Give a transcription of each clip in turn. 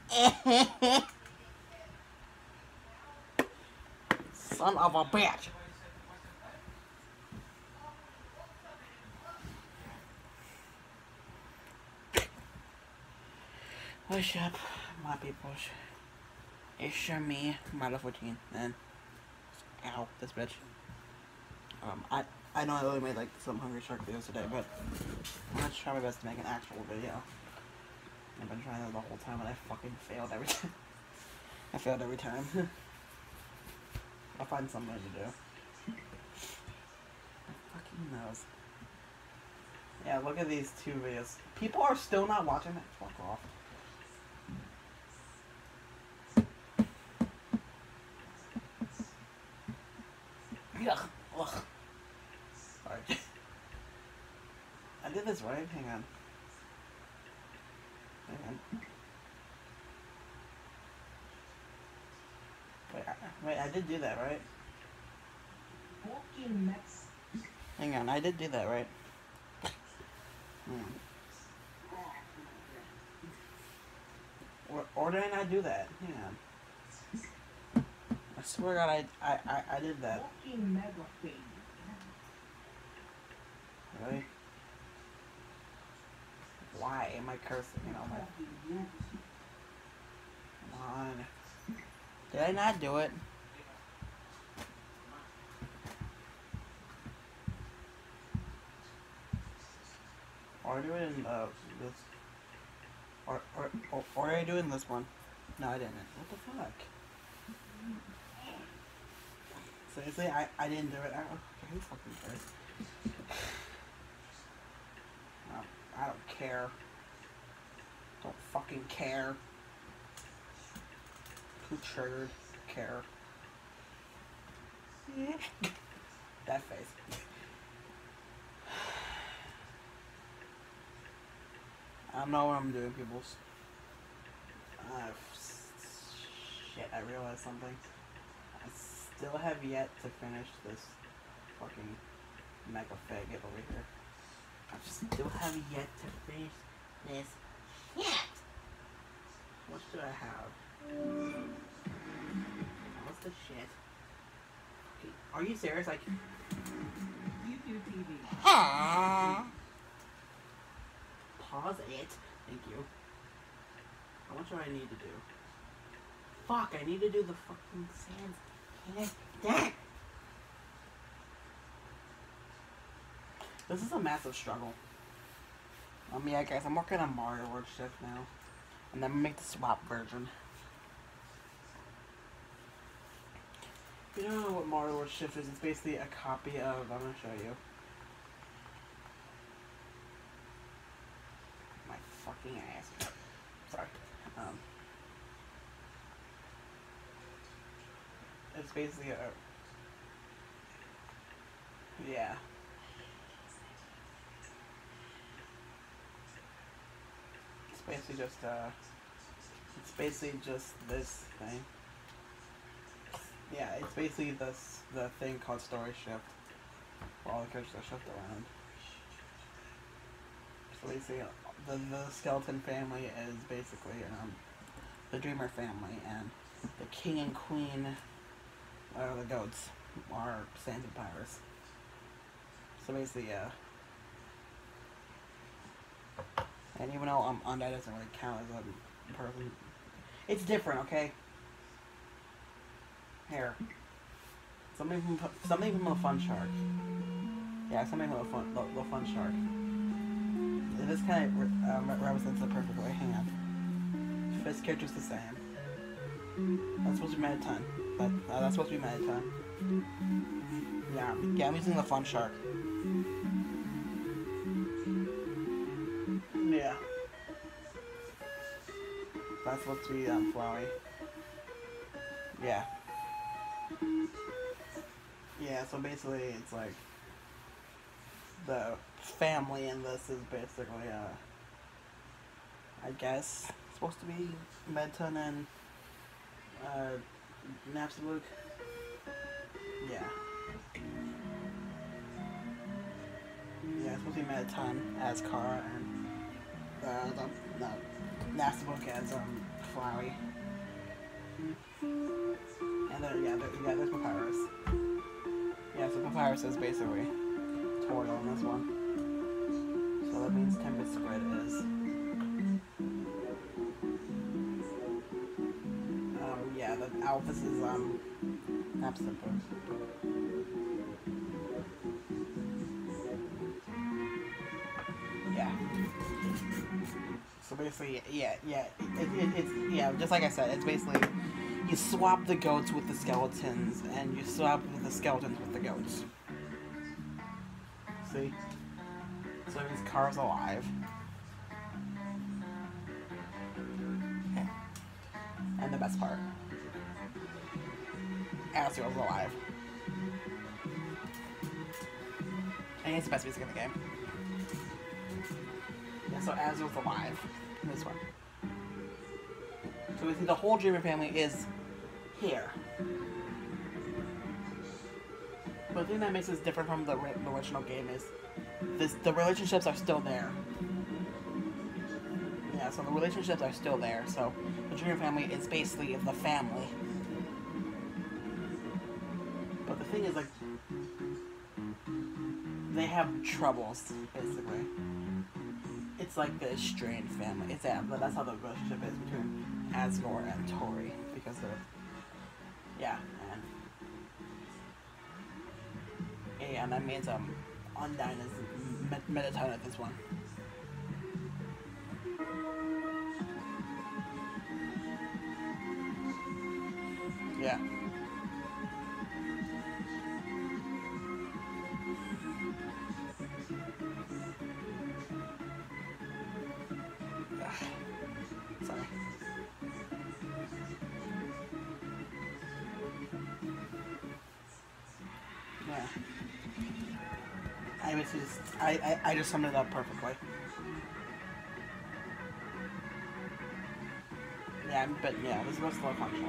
Son of a bitch. What's up, my peoples? It's me, Model 14, and ow, this bitch. I know I only made like some Hungry Shark videos today, but I'm gonna try my best to make an actual video. I've been trying that the whole time, and I fucking failed every time. I failed every time. I'll find something to do. Fucking knows. Yeah, look at these two videos. People are still not watching it. Fuck off. Ugh. Ugh. Sorry. I did this right? Hang on. Hang on. Wait, I did do that, right? Hang on, I did do that, right? Or did I not do that? Hang on. I swear to God, I did that. Really? Why am I cursing? You know, like, come on. Did I not do it? Or do it in this, or did I do it in this one? No, I didn't. What the fuck? Seriously, I didn't do it. Who fucking cares? I don't care. Don't fucking care. Who triggered? Care. That face. I don't know what I'm doing, peoples. Shit, I realized something. I still have yet to finish this fucking mega faggot over here. I still have yet to finish this shit. What should I have? What's the shit? Okay, are you serious? Like, YouTube TV. Pause it. Thank you. How much do I need to do? Fuck, I need to do the fucking sands. Damn. This is a massive struggle. Yeah, guys, I'm working on Mario World Shift now. And then make the swap version. If you don't know what Mario World Shift is, it's basically a copy of, I'm gonna show you. My fucking ass. Sorry. It's basically a, yeah. It's basically just this thing. Yeah, it's basically the thing called Story Shift. Where all the characters are shifted around. So basically, the skeleton family is basically the Dreamer family, and the king and queen are the goats, are Sans and Pirates. So basically, and even though undead doesn't really count as a person, it's different, okay? Here, something from a fun shark. Yeah, something from a fun shark. This kind of represents the perfect way. Hang on. This character's the same. That's supposed to be made a ton. But that's supposed to be made a ton. Yeah, I'm using the fun shark. Yeah. That's supposed to be flowy. Yeah. Yeah, so basically it's like the family in this is basically I guess supposed to be Medton and Napstablook. Yeah. Yeah, it's supposed to be Medton as Kara and Napstablook as Flowey. And then, there's Papyrus. Yeah, so Papyrus is basically Toriel in this one. So that means Tempest Squid is. Yeah, the Alphys is, Absinthe. Yeah. So basically, it's just like I said, it's basically you swap the goats with the skeletons, and you swap the skeletons with the goats. See? So it means Kara's alive. Okay. And the best part, Azrael's alive. And it's the best music in the game. Yeah, so Azrael's alive in this one. So we see the whole Dreamer family is here. But the thing that makes this different from the original game is the relationships are still there. Yeah, so the relationships are still there. So the Dreamer family is basically the family. But the thing is, like, they have troubles, basically. It's like the estranged family. It's that's how the relationship is between Asgore and Tori, because of and that means Undyne is Metatone at this one. Yeah. Sorry. Yeah. I just summed it up perfectly. Yeah, but yeah, this is what's the function.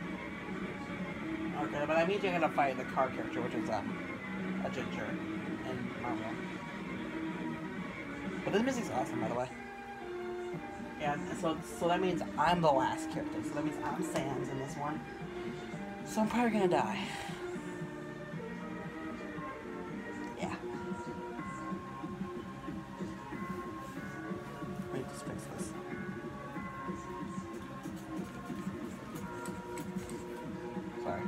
Okay, but I mean you're gonna fight the car character, which is a ginger in Marvel. But this music's awesome, by the way. Yeah, so that means I'm the last character. So that means I'm Sans in this one. So I'm probably gonna die. Yeah. Let me just fix this. Sorry.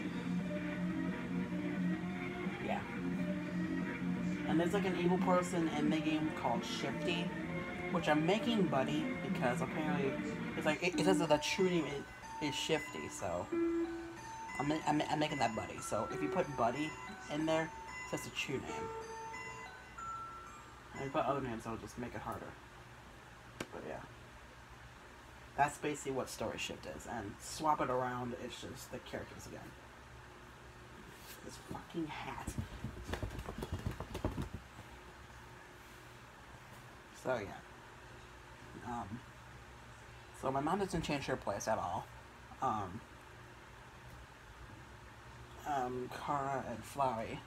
Yeah. And there's like an evil person in the game called Shifty, which I'm making Buddy because apparently it's like it says that the true name is Shifty, so I'm making that Buddy. So if you put Buddy in there, it says the true name. And if you put other names, it'll just make it harder. But yeah, that's basically what Story Shift is. And swap it around, it's just the characters again. This fucking hat. So yeah. So my mom doesn't change her place at all. Kara and Flowey.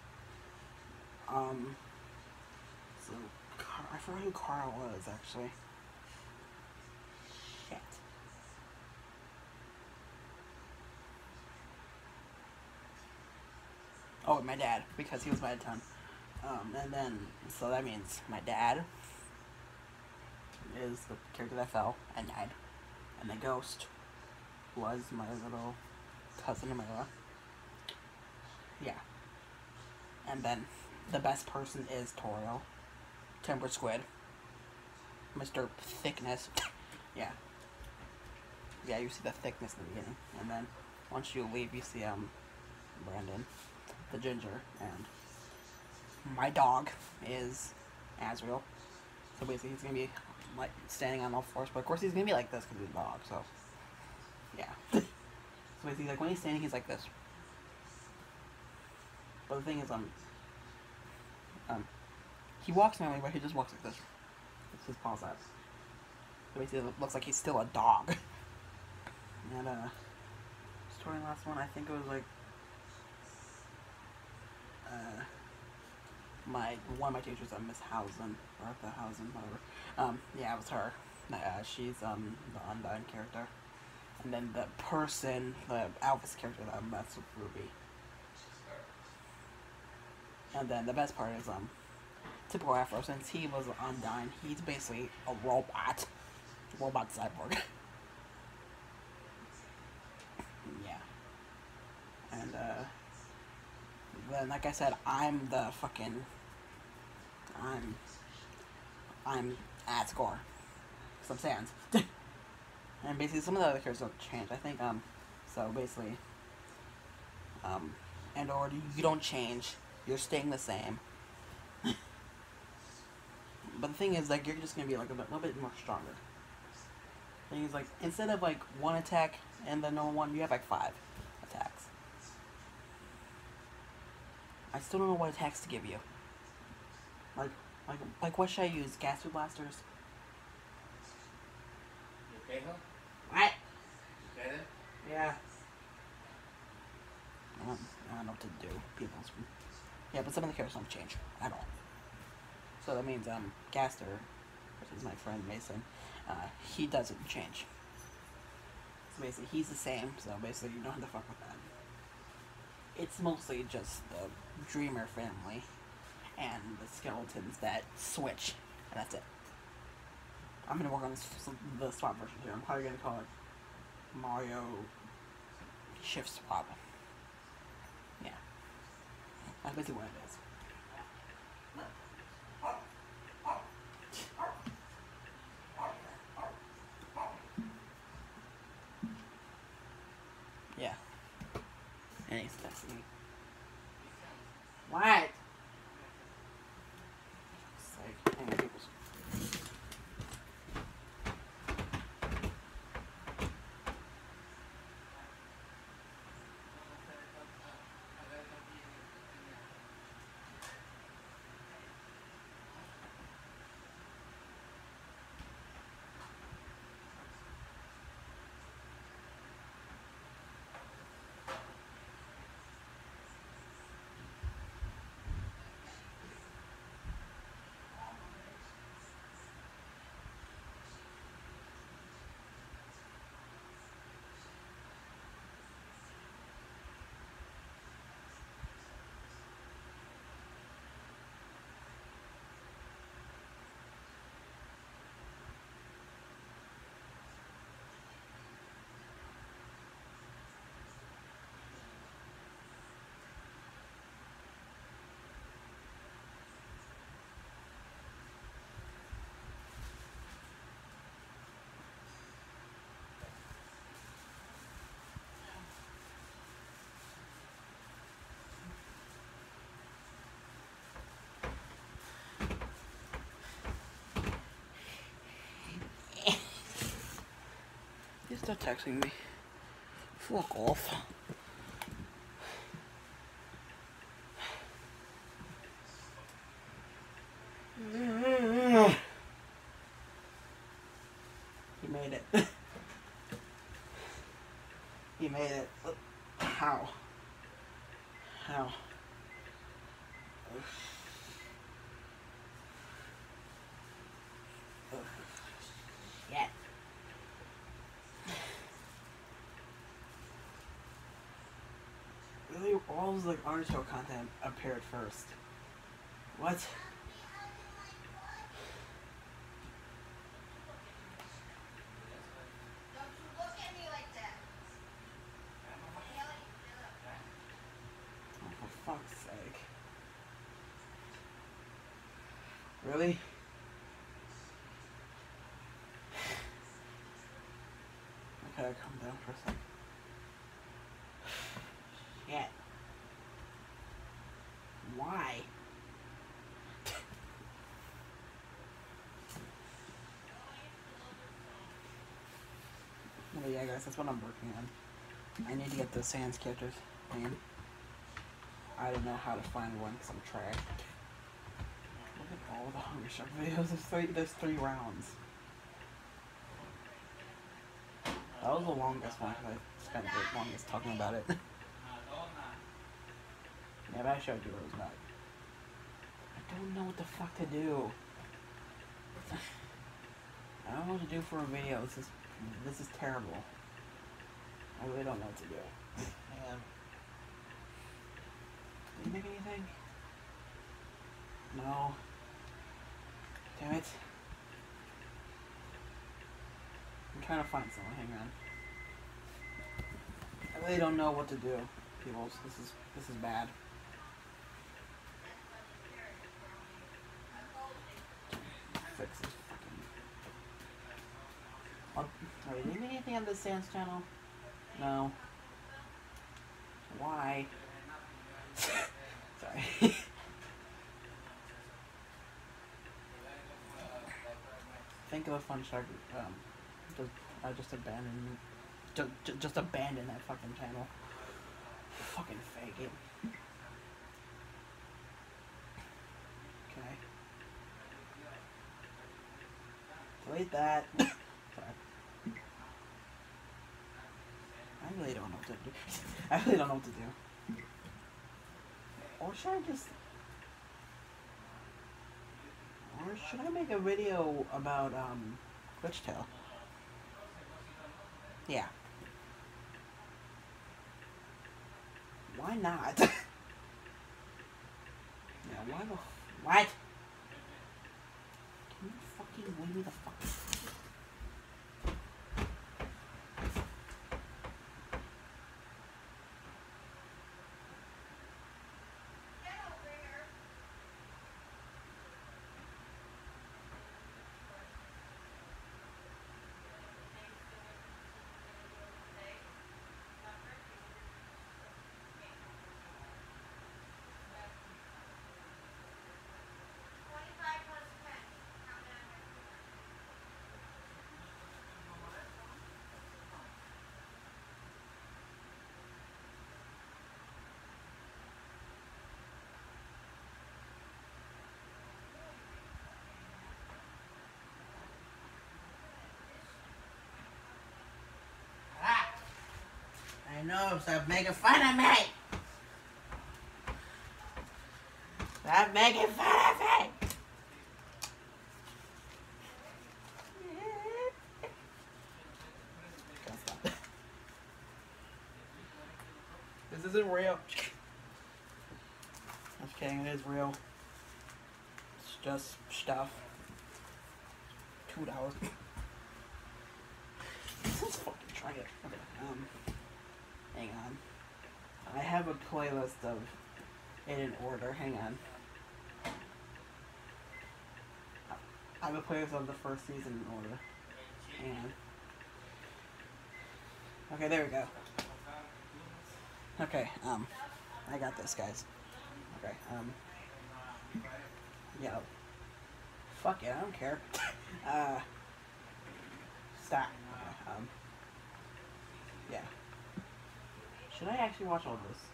So I forgot who Kara was actually. Shit. Oh, my dad, because he was my ton. And then, so that means my dad is the character that fell and died. And the ghost was my little cousin Amira. Yeah. And then the best person is Toriel. Timber Squid. Mr. Thickness. Yeah. Yeah, you see the thickness in the beginning. And then once you leave, you see Brandon, the ginger, and my dog is Azrael. So basically he's gonna be like standing on all fours, but of course he's gonna be like this because he's a dog, so yeah. So basically, like when he's standing, he's like this. But the thing is, he walks normally, but he just walks like this. It's his paws out. So basically, it looks like he's still a dog. And story last one, I think it was like one of my teachers, Miss Housen, or the Housen, whatever. Yeah, it was her. She's the Undyne character. And then the person, the Alvis character that messed with Ruby. And then the best part is typical Afro, since he was Undyne, he's basically a robot. Robot cyborg. Yeah. And then like I said, I'm the fucking I'm Asgore. Some sands. And basically some of the other characters don't change. I think so basically and or you don't change. You're staying the same. But the thing is, like, you're just gonna be like a little bit more stronger. The thing is, like, instead of like one attack and the normal one, you have like 5 attacks. I still don't know what attacks to give you. Like what should I use? Gas blasters? You okay, huh? What? You okay then? Yeah. I don't know what to do. People's. Yeah, but some of the characters don't change at all. So that means Gaster, which is my friend Mason, he doesn't change. So basically he's the same, so basically you don't have to fuck with that. It's mostly just the Dreamer family and the skeletons that switch, and that's it. I'm gonna work on the swap version too. I'm probably gonna call it Mario Shift Swap. Yeah. That's basically what it is. Yeah. And he's texting me. What? It's like, hang on, people's. He's still texting me. Fuck off. He made it. He made it. How? How? Shit. Really, all of like artichoke content appeared first. What? Oh, for fuck's sake. Really? Okay, calm down for a second. Shit. Why? Well, yeah, guys, that's what I'm working on. I need to get the Sans characters in. I don't know how to find one because I'm trash. Look at all the Hunger Shark videos. There's 3 rounds. That was the longest one because I spent the longest talking about it. Yeah, but I showed you where it was not. I don't know what the fuck to do. I don't know what to do for a video. This is terrible. I really don't know what to do. And did you make anything? No. Damn it. I'm trying to find someone. Hang on. I really don't know what to do, people. This is bad. Fix this fucking. Wait, did you make anything on the Sans channel? No. Why? Sorry. Think of a fun start. Just abandon. Just abandon that fucking channel. Fucking fake it. Okay. Delete that. Sorry. I really don't know what to do. I really don't know what to do. Or should I just... Or should I make a video about, GlitchTale? Yeah. Why not? Yeah, why the... What? Can you fucking leave me the fuck... I know, stop making fun of me! Stop making fun of me! This isn't real. I'm just kidding, it is real. It's just stuff. $2. Let's fucking try it. Okay, hang on. I have a playlist of it in order. Hang on. I have a playlist of the first season in order. Hang on. Okay, there we go. Okay, I got this, guys. Okay, yeah. Fuck it, I don't care. Stop. Okay, yeah. Should I actually watch all this?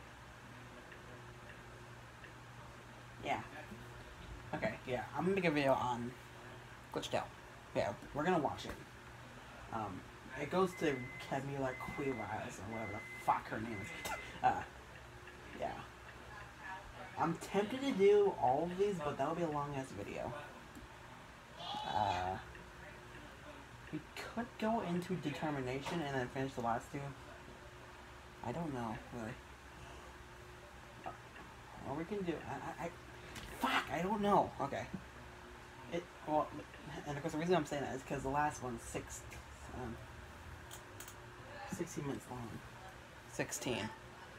Yeah. Okay, yeah. I'm gonna make a video on GlitchTale. Yeah, we're gonna watch it. It goes to Camila Quiles, or whatever the fuck her name is. Yeah. I'm tempted to do all of these, but that'll be a long ass video. We could go into determination and then finish the last two. I don't know, really. Or we can do... Fuck, I don't know. Okay. Well, and of course the reason I'm saying that is because the last one's 16 minutes long. 16.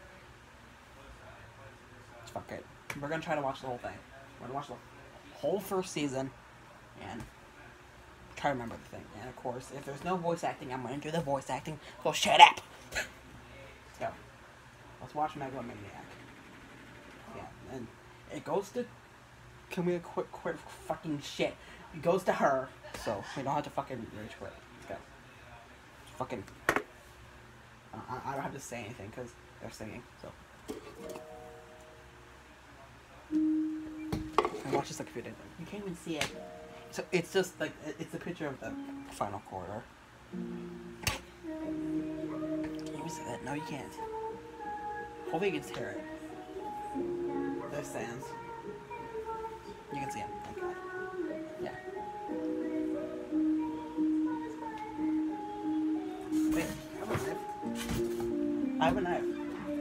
Fuck it. We're gonna try to watch the whole thing. We're gonna watch the whole first season and try to remember the thing. And of course, if there's no voice acting, I'm gonna do the voice acting. So shut up! Let's go. Let's watch Megalomaniac. Yeah, and it goes to... Can we quit fucking shit? It goes to her, so we don't have to fucking rage quit. Let's go. Fucking... I don't have to say anything, because they're singing, so... And watch this like a few days. You can't even see it. So it's just like, it's a picture of the final quarter. Can you see that? No, you can't. Hopefully you can hear it. There's Sans. You can see him. Thank God. Yeah. have a knife.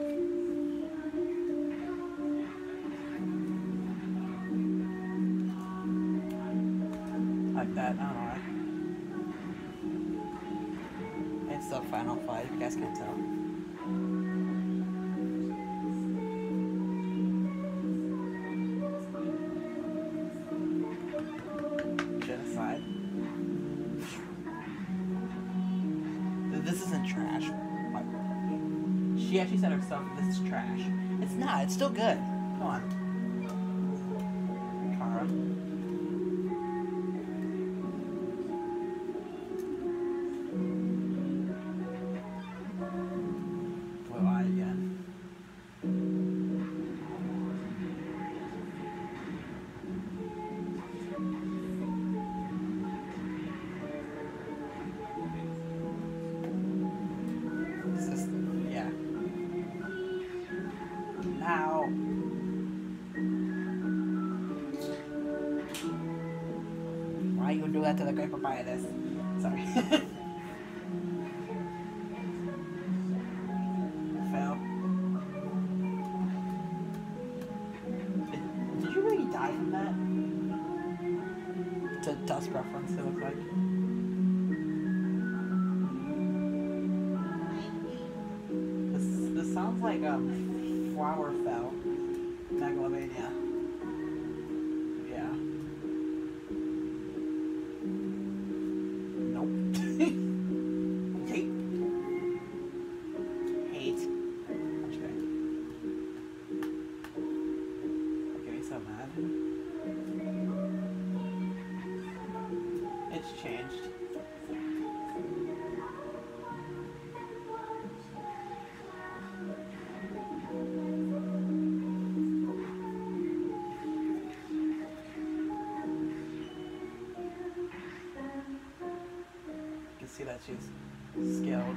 Like that, I don't know why. It's the final fight, if you guys can't tell. Genocide. This isn't trash. She actually said herself, this is trash. It's not, it's still good. Come on. Kara. Blue eye again. This is, yeah. Now. Why you do that to the great papaya this? Sorry. Fail. Did you really die from that? It's a dust reference, it looks like. This sounds like Flower Fell. Megalomania. Yeah. Nope. Hate. Hate. Okay. That gave me so mad. It's changed. See that she's skilled.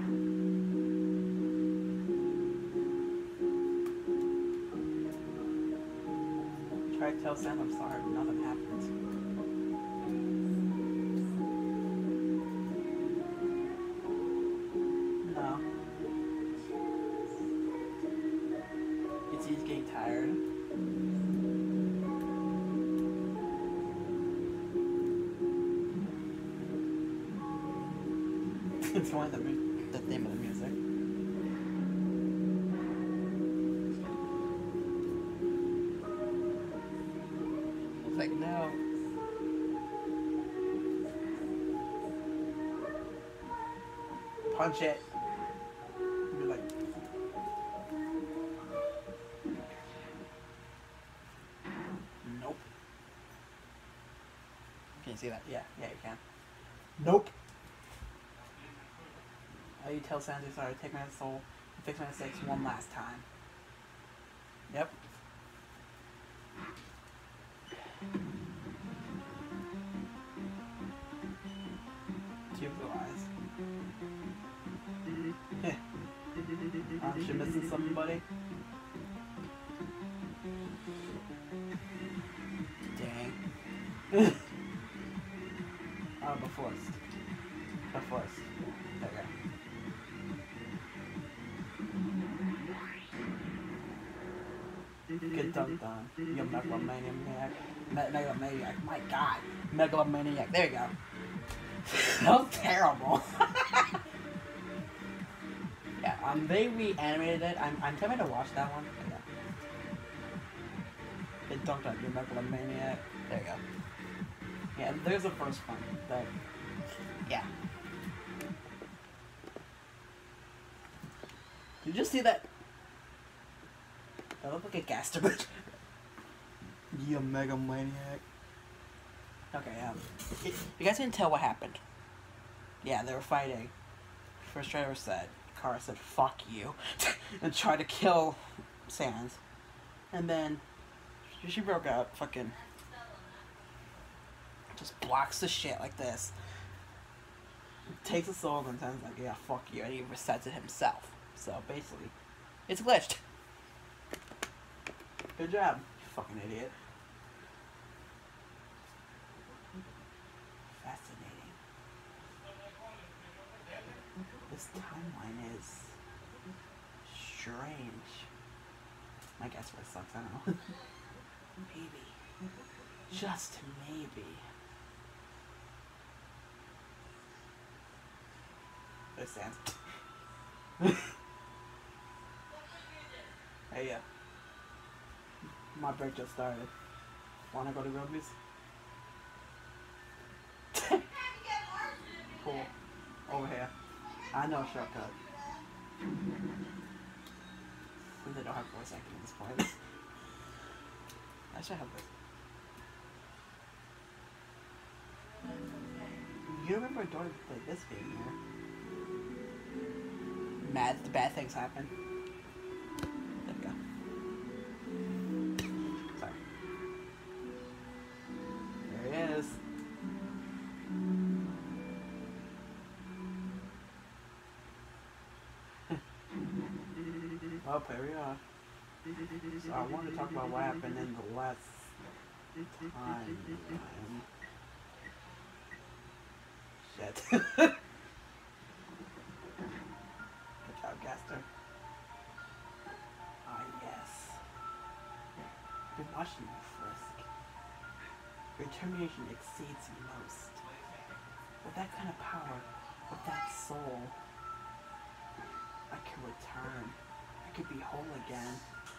Try to tell Sam I'm sorry, but nothing happens. No. He's getting tired. It's one of the theme of the music. It's like, no. Punch it. You're like, nope. Can you see that? Yeah, you can. Nope. You tell Sandy sorry, take my soul, and fix my mistakes one last time. Yep. Two blue eyes. Aren't you missing somebody? Dang. The forest. The forest. There we go. Get dunked on. You megalomaniac. Megalomaniac. My god. Megalomaniac. There you go. That was terrible. Yeah, they reanimated it. I'm tempted to watch that one. Yeah. Get dunked on. You megalomaniac. There you go. Yeah, there's the first one. That. Yeah. Did you see that? That looked like a gas station. You megalomaniac. Okay, you guys didn't tell what happened. Yeah, they were fighting. First Trevor said, Kara said, fuck you, and tried to kill Sans. And then she broke out, fucking just blocks the shit like this. Takes a soul and Sans like, yeah, fuck you, and he resets it himself. So basically, it's glitched. Good job, you fucking idiot. Fascinating. This timeline is strange. My guess really sucks, I don't know. Maybe. Just maybe. There's Sans. Hey, yeah. My break just started. Wanna go to Roby's? Cool. Over here. I know a shortcut. We don't have voice acting at this point. I should have this. You remember Dory played this game here? Bad things happen. There we go. Sorry. There he is. Well, here we are. So I wanted to talk about what happened in the last time. Shit. Good job, Gaster. Ah, yes. Been watching you, Frisk. Your determination exceeds most. With that kind of power, with that soul, I can return. I could be whole again.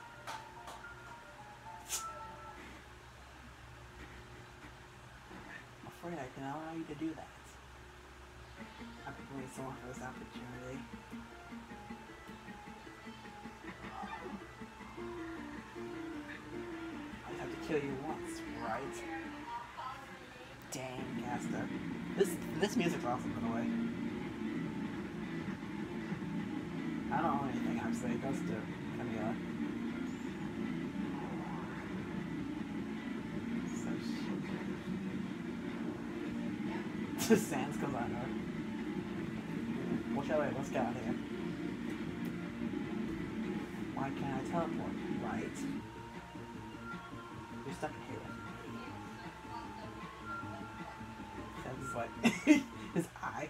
I'm afraid I can allow you to do that. I've been waiting so long for this opportunity. I just have to kill you once, right? Dang, Gaster. This music's awesome, by the way. I don't know anything, obviously. It goes to Camila. So Sans comes on her. Well, shall let's get out of here. Why can't I teleport? Right. You're stuck in here with me. Sans is like his eye.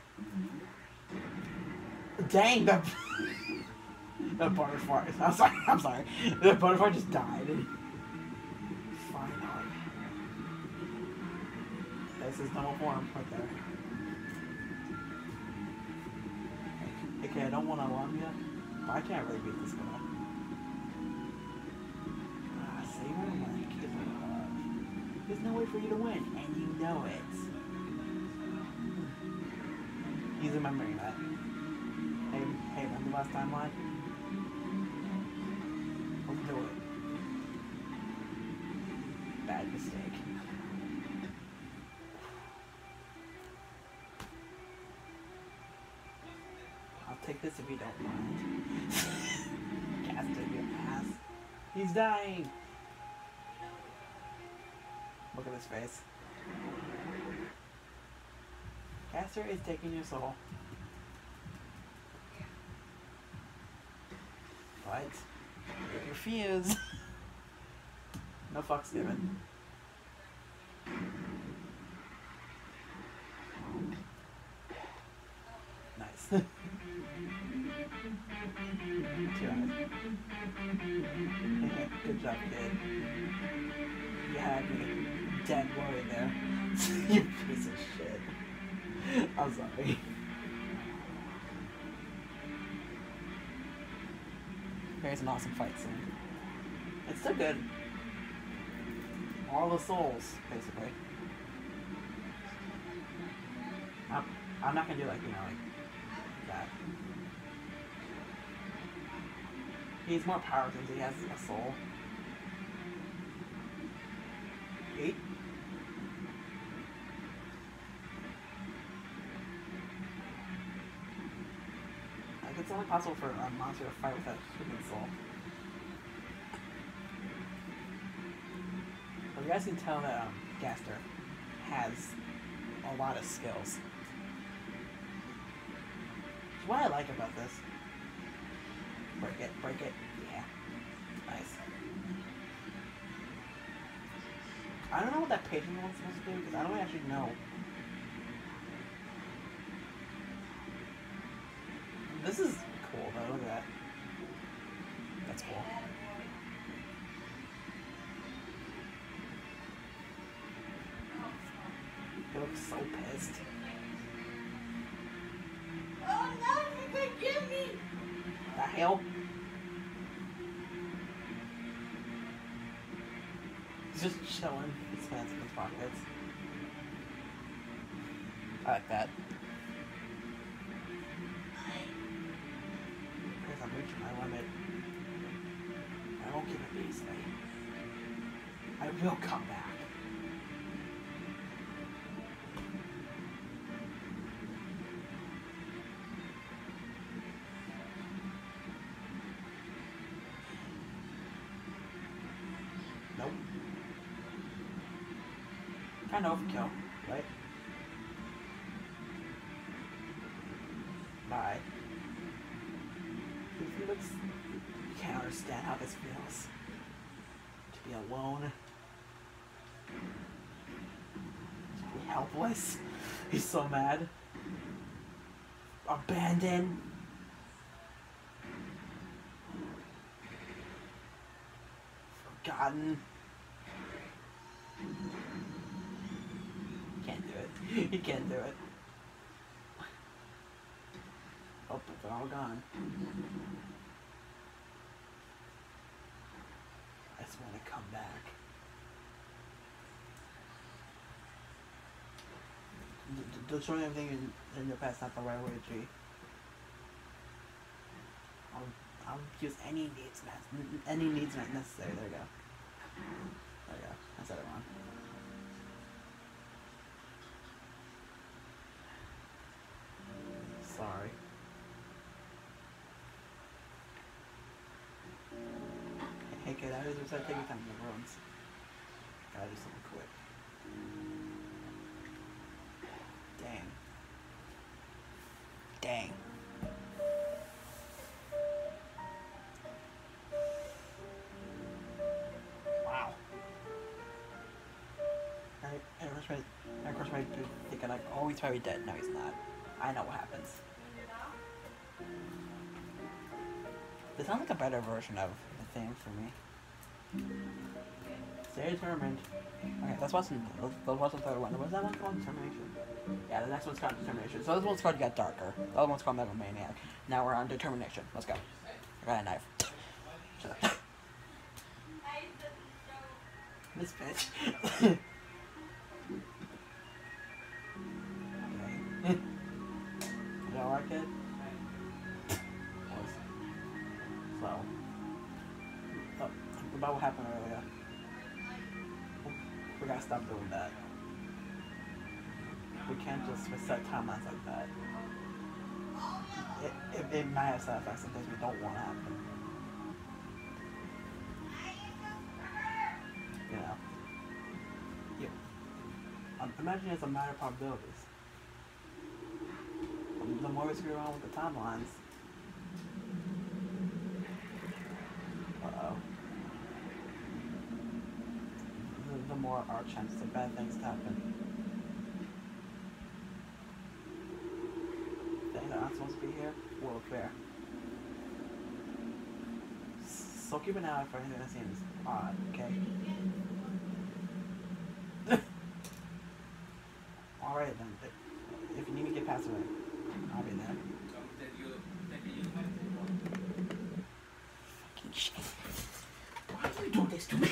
Dang, the butterfly. I'm sorry. The butterfly just died. Finally. This is normal form right there. Okay, I don't want to alarm you, but I can't really beat this guy. Save her like give her a hug. There's no way for you to win, and you know it. He's remembering that. Hey, remember last timeline? Let's do it. Bad mistake. I'll take this if you don't mind. Gaster, you ass. He's dying! Look at his face. Gaster is taking your soul. What? Refuse. No fucks given. Nice. 2 eyes. Good job, kid. You had me dead worried there. You piece of shit. I'm sorry. Here's an awesome fight scene. It's still good. All the souls, basically. I'm not gonna do like that. He's more power since he has a soul. 8? Like, it's only possible for a monster to fight with a human soul. But you guys can tell that Gaster has a lot of skills. What I like about this. Break it. Yeah. Nice. I don't know what that patient one's supposed to do, because I don't actually know. This is cool though, look at that. That's cool. He looks so pissed. Oh no, you could give me! The hell? He's just chilling. His hands in his pockets. I like that. Because I'm reaching my limit. I won't give it easily. I will come back. Nope. Kind of overkill, right? Bye. He looks. You can't understand how this feels. To be alone. To be helpless. He's so mad. Abandoned. Forgotten. Can't do it. He can't do it. Oh, they're all gone. I just want to come back. Destroying everything in your past not the right way, G. I'll use any needs necessary. There you go. There you go. I said it wrong. Sorry. Hey kid, I was just taking time in the rooms. Gotta do something quick. Dang. Dang. Wow. And of course, my thinking like, oh, he's probably dead. No, he's not. I know what happens. This sounds like a better version of the thing for me. Stay determined. Okay, let's watch the third one. Was that one called Determination? Yeah, the next one's called Determination. So this one's called Get Darker. The other one's called Megalomaniac. Now we're on Determination. Let's go. I got a knife. Shut up. This bitch. Okay. You don't like it? So. Oh, about what happened earlier. We gotta stop doing that. We can't just set timelines like that. It might have side effects and things we don't want to happen. You know. Imagine it's a matter of probabilities. The more we screw around with the timelines, the more our chances of bad things to happen. Things that aren't supposed to be here will appear. So keep an eye out for anything that seems odd, okay? Alright then, if you need me to get past away, I'll be there. Fucking shit. Why do you do this to me?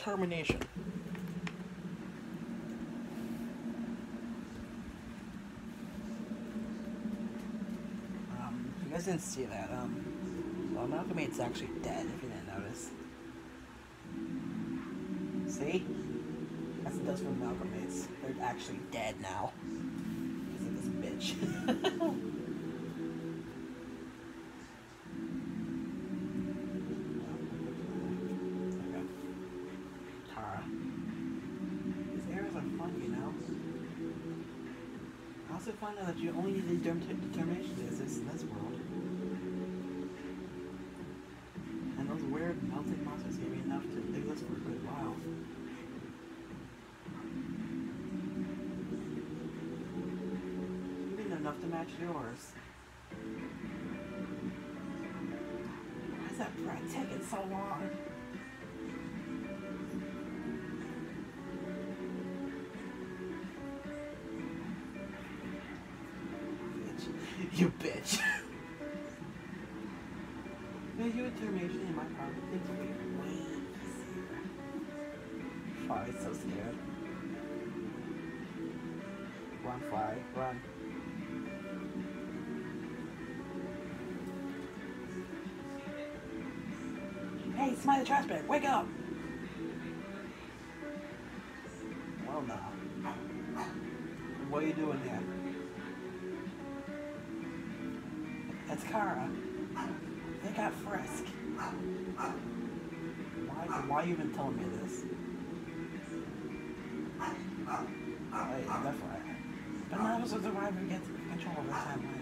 determination. You guys didn't see that. Well, Malcolmate's actually dead, if you didn't notice. See? That's what it does for Malcolmates. They're actually dead now. Because of this bitch. I also find out that you only need determination to exist in this world. And those weird melted monsters gave me enough to exist for a good while. Even enough to match yours. Why is that brat taking so long? You bitch. With your determination in my power, things will be way easier. Fly, so scared. Run, Fly, run. Hey, Smiley Trash Bag, wake up! Well, no. What are you doing here? It's Kara. They got Frisk. Why are you even telling me this? Wait, that's right. But none of us will survive and get control of the timeline.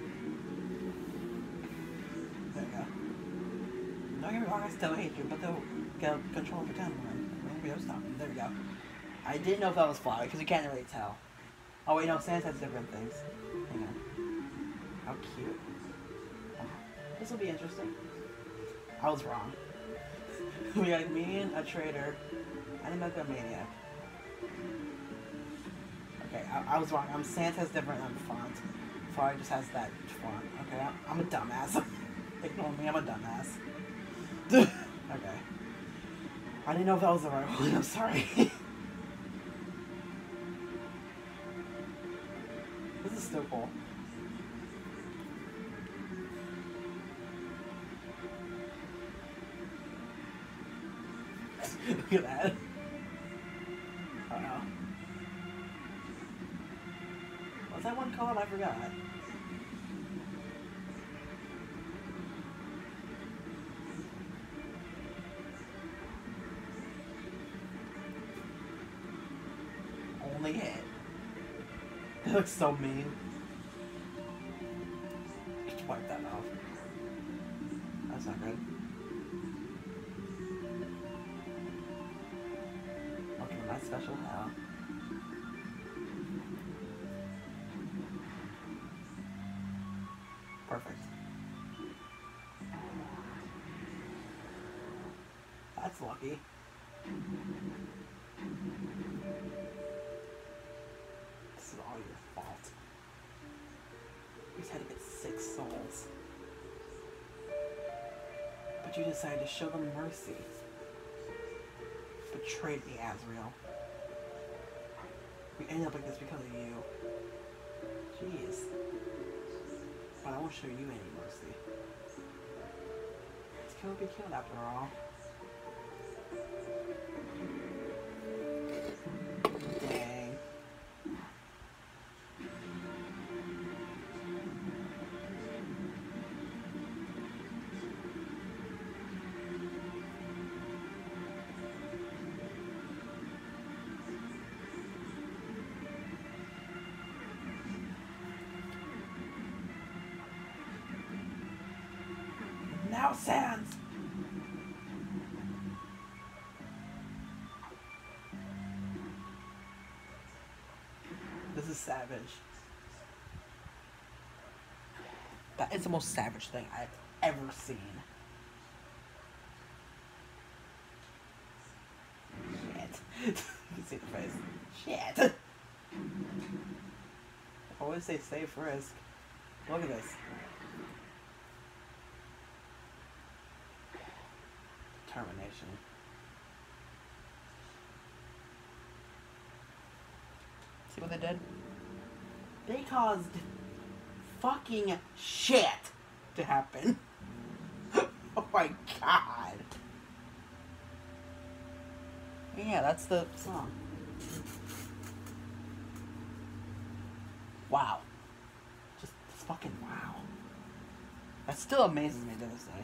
There you go. Don't get me wrong, I still hate you, but they'll get control of the timeline. Maybe I'll stop them. There we go. I didn't know if that was Fly, because you can't really tell. Oh wait, no, Sans has different things. Hang on. How cute. This will be interesting. I was wrong. We got me and a traitor and a megalomaniac. Okay, I was wrong. Santa's different than font. Fly just has that font. Okay, I'm a dumbass. Ignore me, I'm a dumbass. Okay. I didn't know if that was the right one. I'm sorry. This is still cool. Look at that. Oh no. What's that one called? I forgot. Only hit. That looks so mean. Just wipe that off. That's not good. Special hell. Perfect. That's lucky. This is all your fault. You just had to get 6 souls. But you decided to show them mercy. Betrayed me, Azrael. We ended up like this because of you. Jeez. But I won't show you any mercy. It's kill or be killed after all. Dang. Now, Sans! This is savage. That is the most savage thing I've ever seen. Shit. You can see the face. Shit! I always say save risk. Look at this. Determination. See what they did? They caused fucking shit to happen. Oh my god. Yeah, that's the song. Wow. Just fucking wow. That still amazes me to this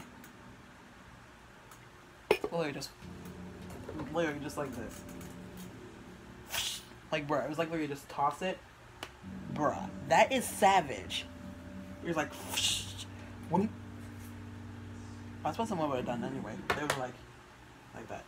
day. Literally just like this. Like, bruh, it was like literally just toss it. Bruh, that is savage. You're like, when that's what someone would have done anyway. They were like that.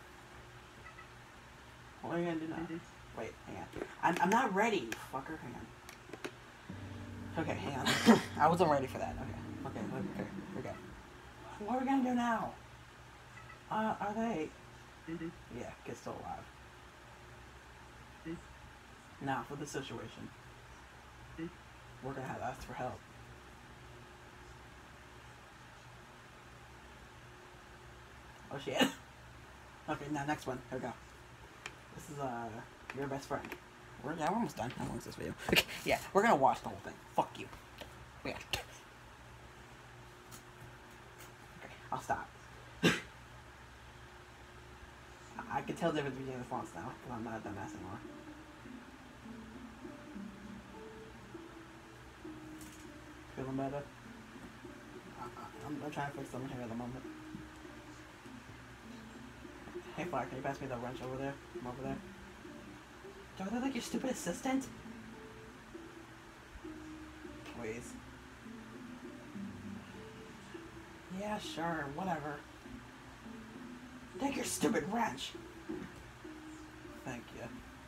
What are you gonna do now? Wait, hang on. I'm not ready, you fucker. Hang on. Okay, hang on. I wasn't ready for that. Okay. What are we gonna do now? Are they? Yeah, get still alive. Now, for this situation, we're gonna have to ask for help. Oh shit. Okay, now next one. Here we go. This is your best friend. We're almost done. How long is this video? Okay, yeah, we're gonna watch the whole thing. Fuck you. Yeah. Okay, I'll stop. I can tell the difference between the fonts now, because I'm not a dumbass anymore. Feeling better? I'm trying to fix something here at the moment. Hey, Fire, can you pass me the wrench over there? From over there. Do I look like your stupid assistant? Please. Yeah, sure, whatever. Take your stupid wrench. Thank you.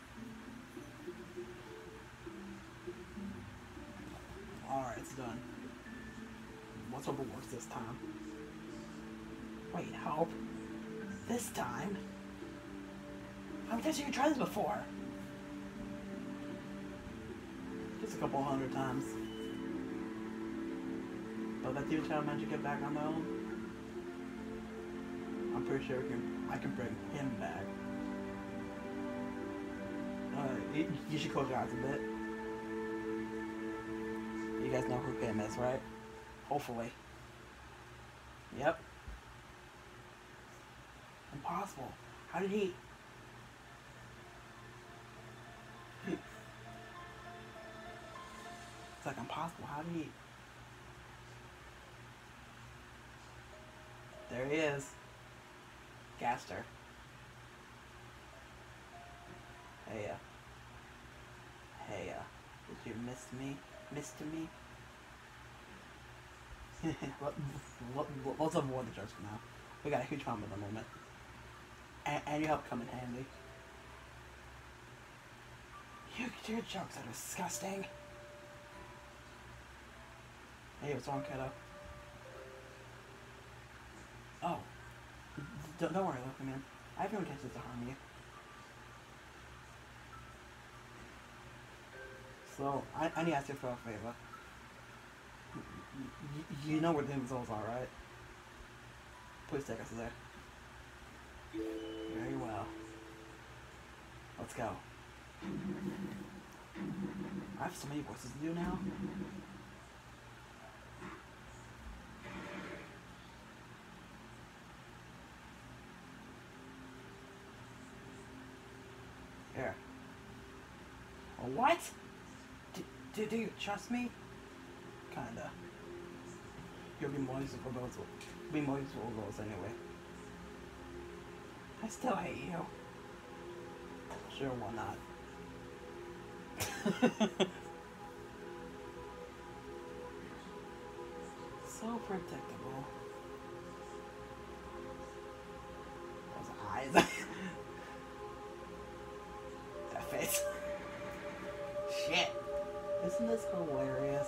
Alright, it's done. Let's hope it works this time. Wait, hope? This time? How many times have you tried this before? Just a couple hundred times. But that TV channel meant you get back on their own. I'm pretty sure I can bring him back. You should close your eyes a bit. You guys know who him is, right? Hopefully. Yep. Impossible. How did he... It's like impossible. How did he... There he is. Gaster. Hey, Hey, did you miss me? Mr. me? Let's avoid the jokes for now. We got a huge problem at the moment. And your help come in handy. Your jokes are disgusting. Hey, what's wrong, kiddo? Oh. Don't worry, look, man. I have no intentions to harm you. So, I need to ask you for a favor. You know where the souls are, right? Please take us there. Very well. Let's go. I have so many voices to do now. Here. What? Do you trust me? Kinda. You'll be more useful for those anyway. I still hate you. Sure, why not? So predictable. Those eyes. That face. Shit. Isn't this hilarious?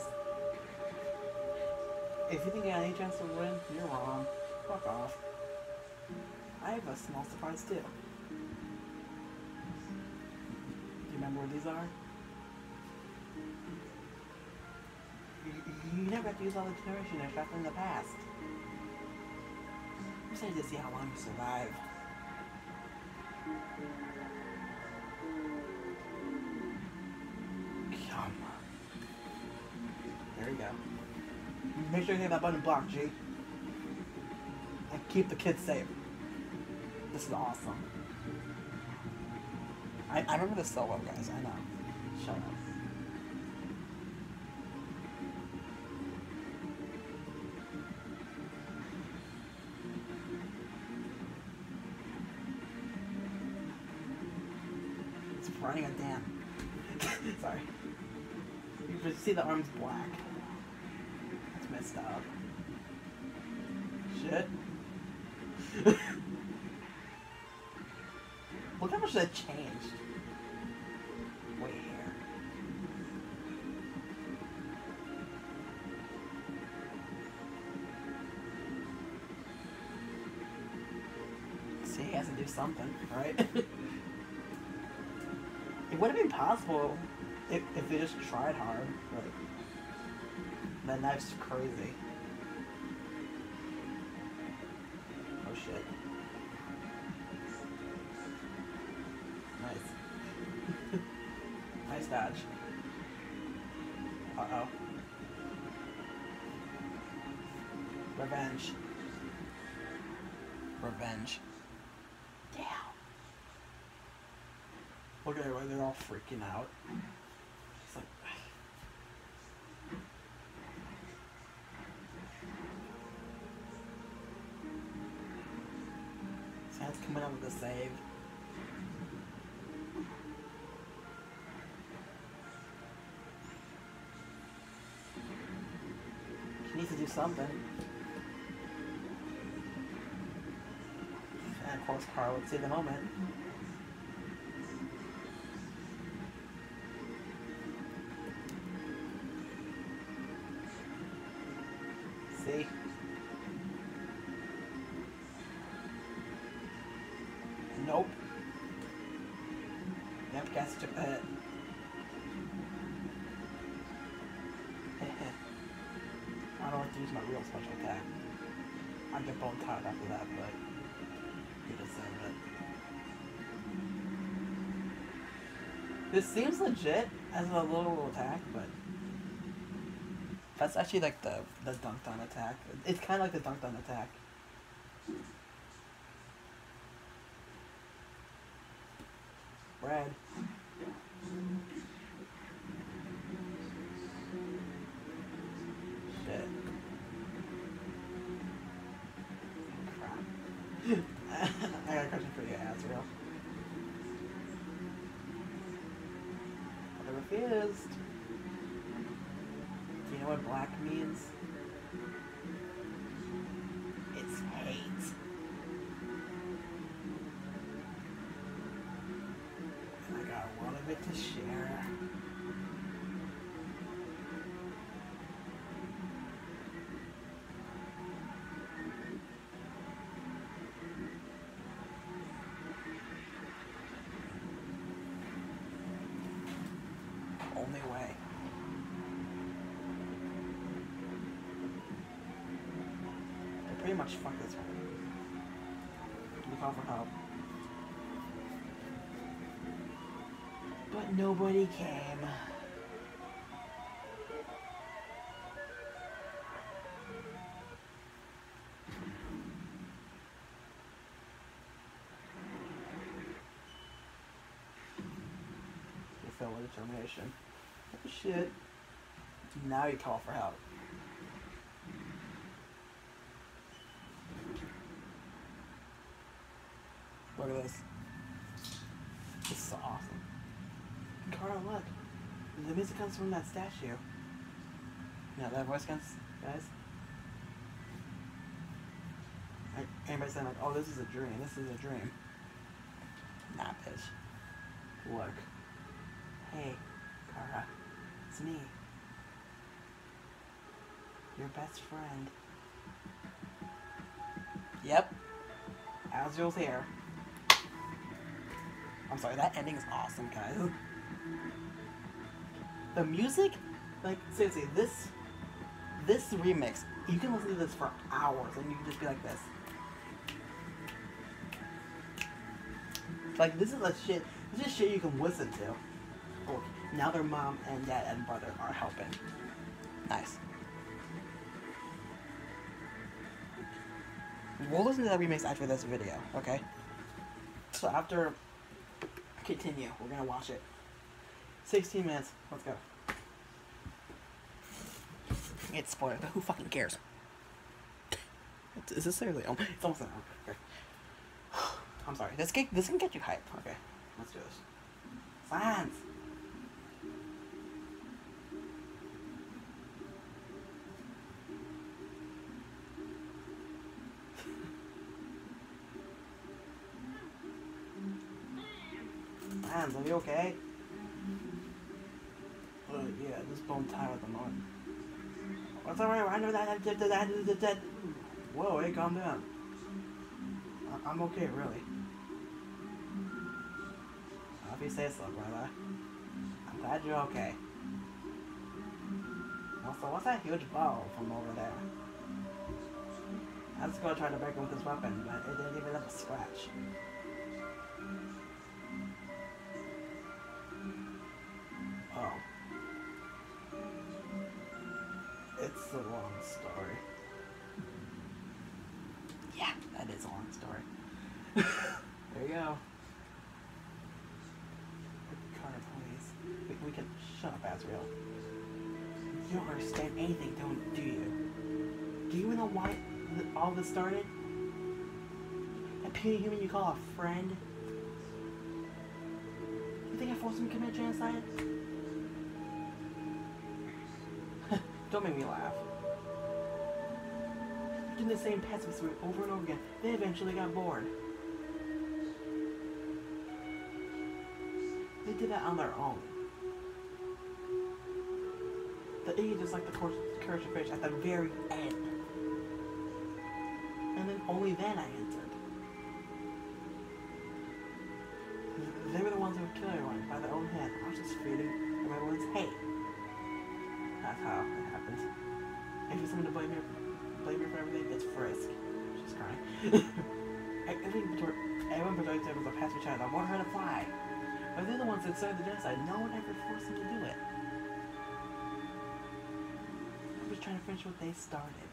If you think I have any chance to win, you're wrong. Fuck off. I have a small surprise too. Do you remember where these are? You never have to use all the generation I shot in the past. I'm excited to see how long you survive. Make sure you hit that button block, G. And keep the kids safe. This is awesome. I remember this so well, guys. I know. Shut up. It's running a dam. Sorry. You can see the arm's black. It's messed up. Shit. Look how much that changed. Wait here. See, he has to do something, right? It would have been possible if they just tried hard, but that knife's crazy. Oh shit. Nice. Nice dodge. Uh-oh. Revenge. Revenge. Damn. Look at everybody, they're all freaking out. It's like... Sam's coming up with a save. He needs to do something. And of course, Carl would see the moment. See? Nope. Yep, guess took the hit. I don't have to use my real special attack. I get bone tied after that, but he deserved it. This seems legit as a little attack, but that's actually like the dunked on attack. It's kind of like the dunked on attack. Red. Shit. Crap. I got a question for you, Azrael. I refused. Do you know what black means? It's hate. And I got a lot of it to share. Only way. They pretty much fucked this one. We call for help. But nobody came. You fell with determination. Oh shit. Now you call for help. Look at this. This is awesome. Carl, look. The music comes from that statue. Yeah, that voice comes, guys. Anybody saying like, oh, this is a dream. This is a dream. Nah, bitch. Look. Hey, Kara. It's me. Your best friend. Yep. Azrael's here. I'm sorry, that ending is awesome, guys. The music, like, seriously, this remix, you can listen to this for hours and you can just be like this. Like, this is shit you can listen to. Oh, now their mom and dad and brother are helping. Nice. We'll listen to that remix after this video, okay? So after continue, we're gonna watch it. 16 minutes. Let's go. It's spoiled, but who fucking cares? Is this seriously? Oh, it's almost an hour. Okay. I'm sorry. This can get you hyped. Okay, let's do this. Science. Science, are you okay? Yeah, just bone tired at the moment. What's alright? I know that. Whoa, hey, calm down. I'm okay, really. If you say so, brother. I'm glad you're okay. Also, what's that huge ball from over there? I was gonna try to break him with this weapon, but it didn't even have a scratch. Oh. It's a long story. Yeah, that is a long story. There you go. Carter, please. We can shut up, Azrael. You don't understand anything, do you? Do you even know why all this started? That puny human you call a friend? You think I forced him to commit genocide? Don't make me laugh. Doing the same pessimist route over and over again. They eventually got bored. They did that on their own. The idiot just like the courage of fish at the very end. And then only then I entered. They were the ones who would kill everyone by their own hand. I was just feeding everyone's hate. That's how it happens. If you're someone to blame me for everything, it's Frisk. She's crying. Everyone projected it was a pastor child. I want her to fly. But they're the ones that started the genocide. No one ever forced them to do it. I'm just trying to finish what they started.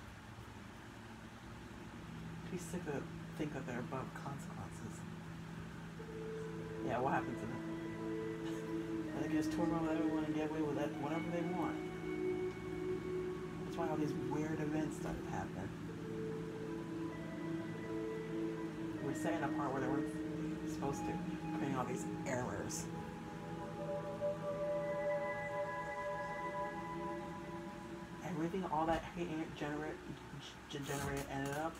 Be sick to think that they're above consequences. Yeah, what happened to them? They can just tour around with everyone and get away with it, whatever they want. That's why all these weird events started happening. We're set in a part where they weren't supposed to, creating all these errors. Everything, all that hate generated ended up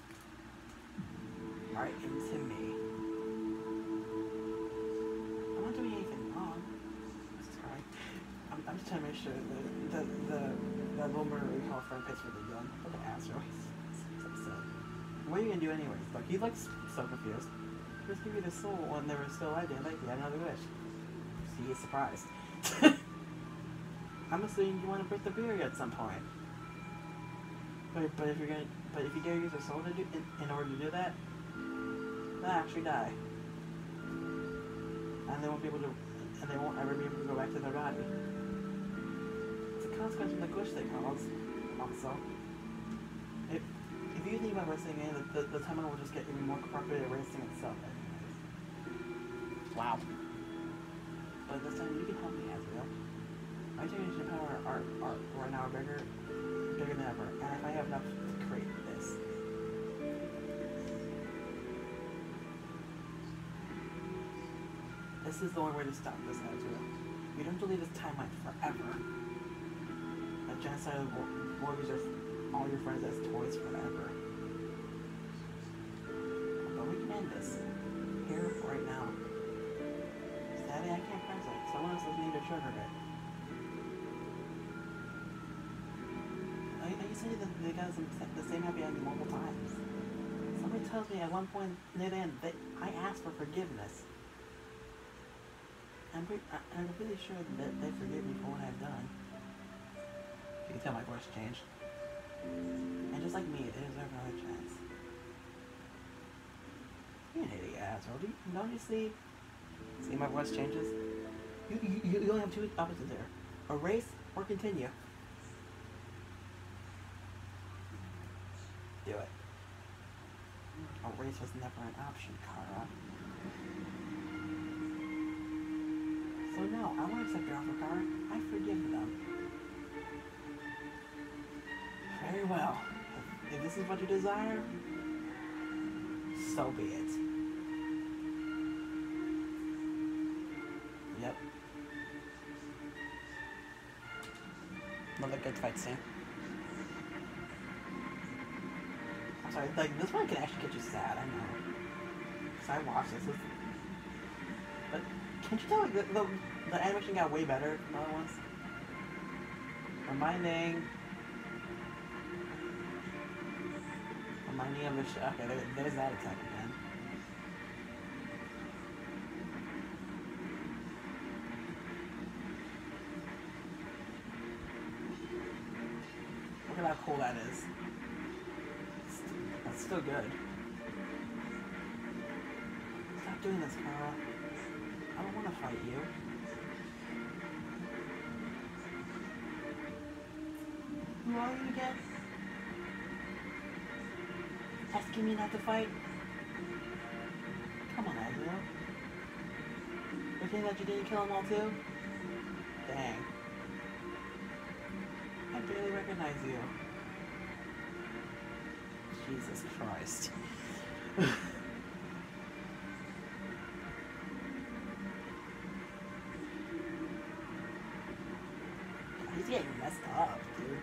right into me. I'm not doing anything wrong. Sorry. I'm just trying to make sure that little murder we call friend pays for the gun. Look at Astro. He's upset. What are you gonna do anyways? Like, he looks so confused. Just give you the soul when they were still alive. Like, you had another wish. See, he's surprised. I'm assuming you want to break the barrier at some point. But if you dare use a soul to in order to do that, they'll actually die. And they won't be able to, and they won't ever be able to go back to their body. It's a consequence of the GlitchTale also. If you think about erasing it, the timeline will just get even more corrupted erasing itself. Wow. But this time you can help me, Azrael. My generation power are right now bigger than ever, and if I have enough to create this. This is the only way to stop this, Azrael. You don't delete this timeline forever. A genocide will use all your friends as toys forever. But we can end this. Here, right now. Sadly, I can't press it. Someone else doesn't need to trigger it. You said that they got the same happy ending multiple times. Somebody tells me at one point near the end that I asked for forgiveness. I'm really sure that they forgive me for what I've done. You can tell my voice changed. And just like me, they deserve another chance. You're an idiot, asshole. Don't you see? See my voice changes? You only have two options there. Erase or continue. Do it. A race was never an option, Kara. So no, I won't accept your offer, Kara. I forgive them. Very well. If this is what you desire, so be it. Yep. Another good fight scene. I'm sorry, like, this one can actually get you sad, I know. Because I watched this. But can't you tell, like, the animation got way better from other ones? Reminding of the show. Okay, there's that attack again. Look at how cool that is. That's still good. Stop doing this, Carl. I don't want to fight you. Who are you again? Asking me not to fight? Come on, Ezreal. You think that you didn't kill them all too? Dang. I barely recognize you. Jesus Christ. He's getting messed up, dude.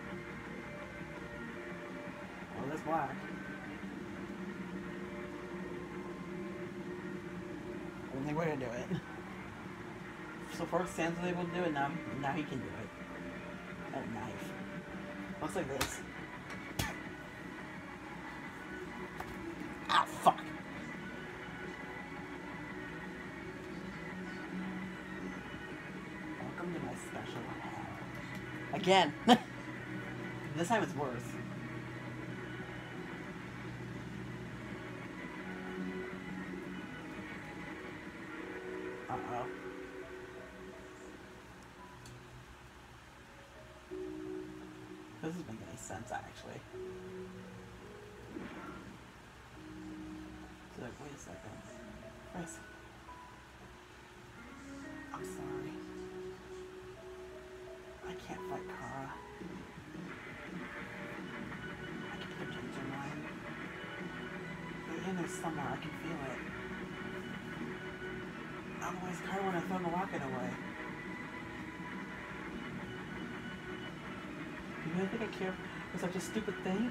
Oh, that's black. Only way to do it. So first Sam's able to do it, now he can do it. That knife. Looks like this. Ah, fuck! Welcome to my special hell. Again! This time it's worse. Uh-oh. This doesn't make any sense, actually. So, like, wait a second. Chris. I'm sorry. I can't fight Kara. I can change her mind. They're in there somewhere. I can feel it. Otherwise, Kara would have thrown the rocket away. You really think I care for such a stupid thing?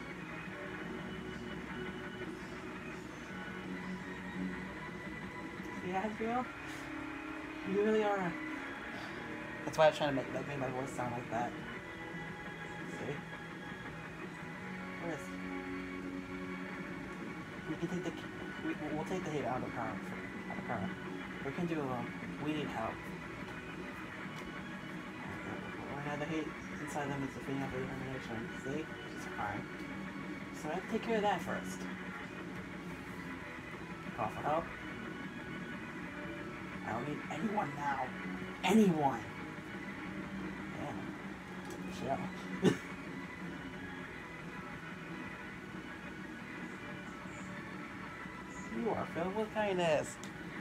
See, Asriel? You really are. That's why I was trying to make my voice sound like that. See? Chris. We can take the... We'll take the hate out of Kara. We can do we need help. Right now the hate inside them is the feeling of determination. See? It's fine. So I have to take care of that first. Call for help. I don't need anyone now. Anyone! Damn. Chill. You are filled with kindness.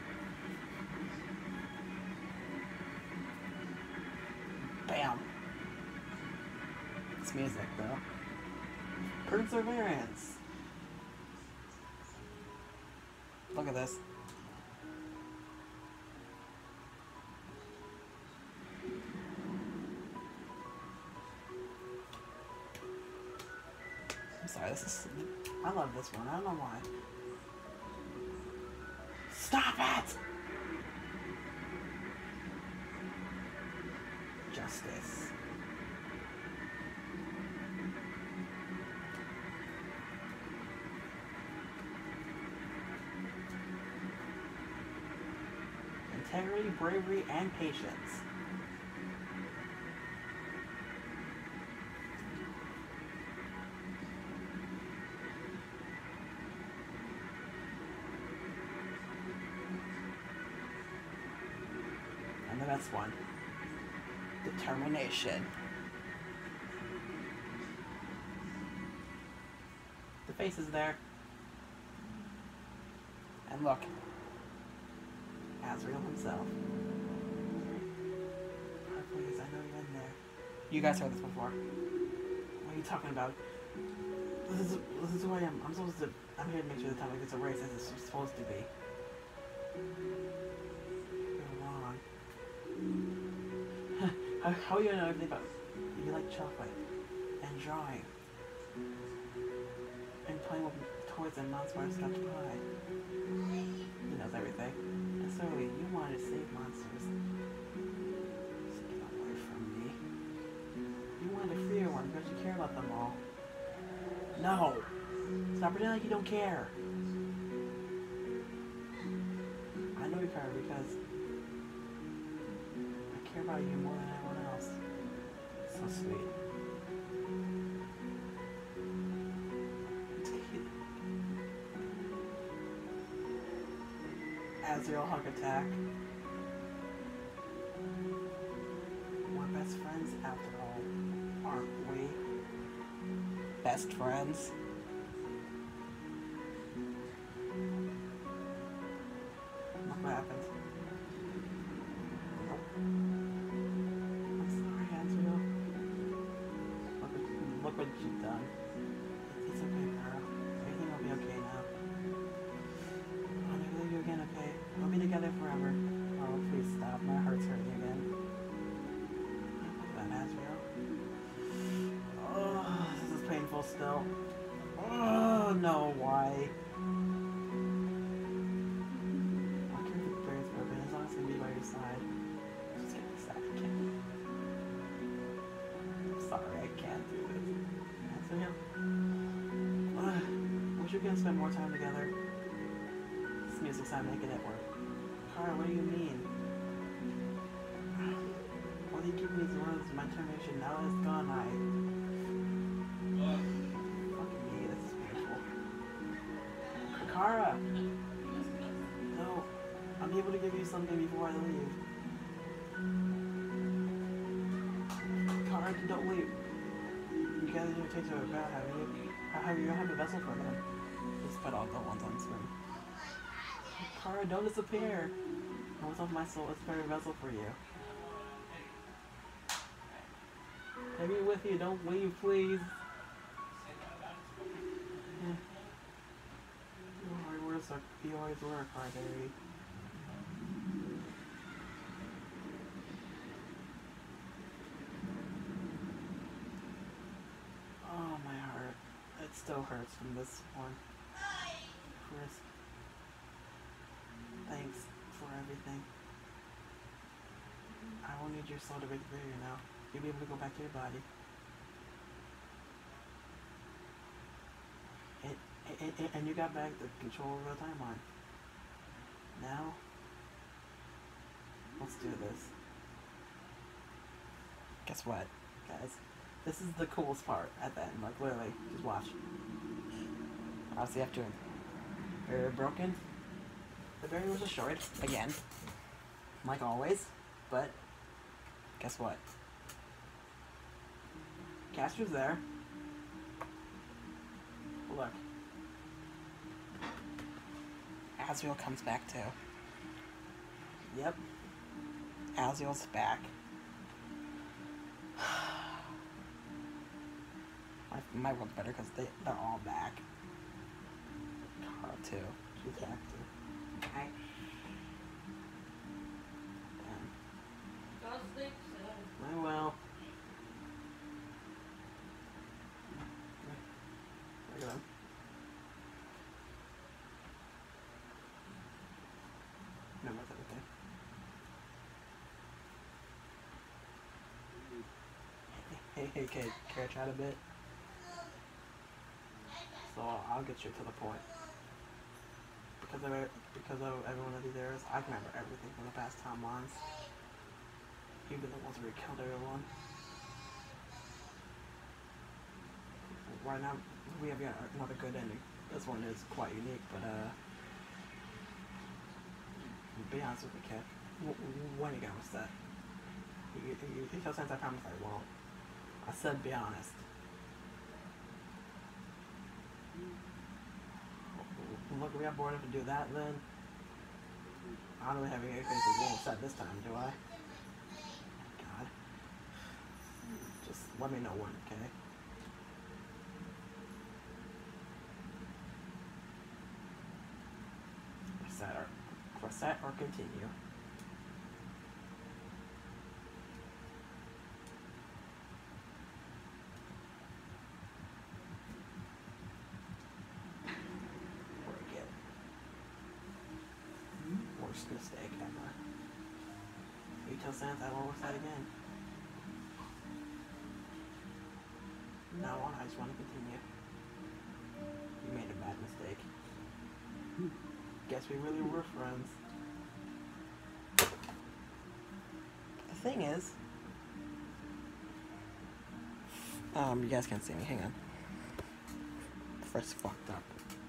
Bam. It's music, though. Perseverance. Look at this. I'm sorry, I love this one. I don't know why. Stop it! Justice. Integrity, bravery, and patience. And the best one. Determination. The face is there. And look, Azrael himself. Please, I know you're in there. You guys heard this before. What are you talking about? This is who I am. I'm here to make sure the topic is a race as it's supposed to be. You're wrong. How you know everything about you like chocolate and drawing and playing with toys and non-smart stuff to pie. He knows everything. And so you wanted to save monsters. So get away from me. You wanted to free everyone because you care about them all. No! Stop pretending like you don't care. I know you care because I care about you more than anyone else. So sweet. Azrael hug attack. We're best friends after all, aren't we? Best friends? Look what happened. I'm sorry, Azrael. Look what you've done. It's okay, girl. Everything will be okay now. I'll never leave you again, okay? We'll be together forever. Oh, please stop. My heart's hurting again. Look at that, Azrael. Oh, this is painful still. Oh, no, why? I care if the bear's broken, as long as I can be by your side. Just get this out, I can't. I'm sorry, I can't do this. Azrael? Wish we could spend more time together. This music's not making it work. Kara, what do you mean? All you give me is words, my termination now is gone, fucking me, this is beautiful. Kara! No, I'm able to give you something before I leave. Kara, don't leave. You guys didn't take to a bath, have you? You don't have a vessel for them. Just put all the ones on screen. Kara, don't disappear. I was off my soul, it's a spare vessel for you. Take me with you, don't leave, please. You always were a crybaby. Oh, my heart. It still hurts from this one. Chris, thanks for everything. I won't need your soul to break the barrier now. You'll be able to go back to your body. And you got back the control over the timeline. Now, let's do this. Guess what, guys? This is the coolest part at the end. Like, literally, just watch. Obviously, after barrier broken, the barrier was destroyed again, like always. But guess what? Castor's there. Look. Azrael comes back too. Yep. Azrael's back. My world's better because they're all back. Kara too. She's back too. Hi. Damn. I will. Look at them. No, that's everything. Hey, kid, care to chat a bit? So I'll get you to the point. Because of every one of these errors, I can remember everything from the past timelines. Even the ones where we killed everyone. Right now, we have another good ending. This one is quite unique, but be honest with me, kid. When are you gonna reset? You tell since I promised I won't. I said be honest. Look, we got bored enough to do that then. I don't really have anything to set this time, do I? God. Just let me know when, okay? Reset or continue. Worst mistake ever. You tell Santa I won't reset again. Now on, I just want to continue. You made a bad mistake. Guess we really were friends. The thing is, you guys can't see me. Hang on. First fucked up.